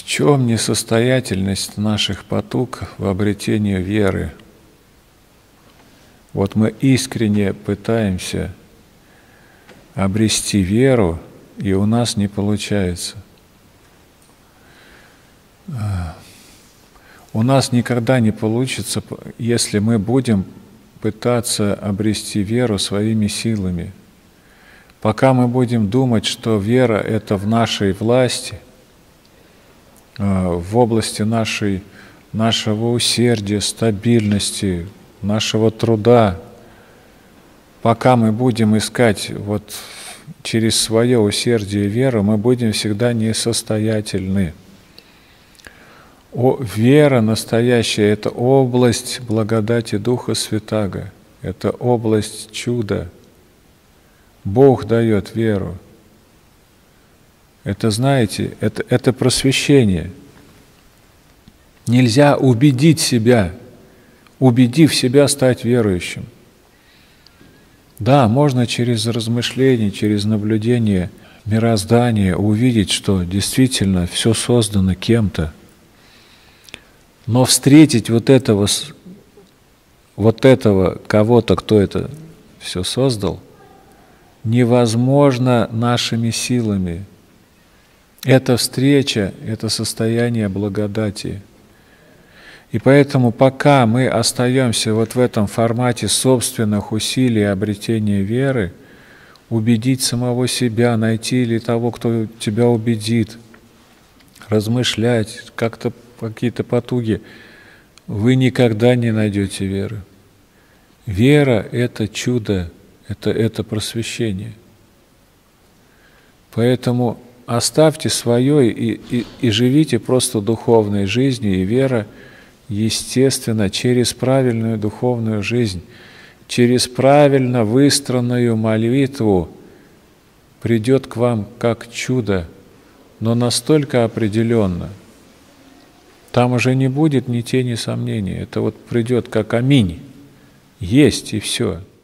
чем несостоятельность наших потуг в обретении веры? Вот мы искренне пытаемся обрести веру, и у нас не получается. У нас никогда не получится, если мы будем пытаться обрести веру своими силами. Пока мы будем думать, что вера — это в нашей власти, в области нашего усердия, стабильности, нашего труда, пока мы будем искать вот через свое усердие веру, мы будем всегда несостоятельны. Вера настоящая — это область благодати Духа Святаго, это область чуда. Бог дает веру. Это, знаете, это просвещение. Нельзя убедить себя, убедив себя стать верующим. Да, можно через размышление, через наблюдение мироздания увидеть, что действительно все создано кем-то. Но встретить вот этого кого-то, кто это все создал, невозможно нашими силами. Эта встреча — это состояние благодати. И поэтому пока мы остаемся вот в этом формате собственных усилий обретения веры, убедить самого себя, найти или того, кто тебя убедит, размышлять, как-то какие-то потуги, вы никогда не найдете веры. Вера — это чудо, это просвещение. Поэтому оставьте свое и живите просто духовной жизнью, и вера, естественно, через правильную духовную жизнь, через правильно выстроенную молитву придет к вам как чудо, но настолько определенно. Там уже не будет ни тени сомнений. Это вот придет как аминь. Есть и все.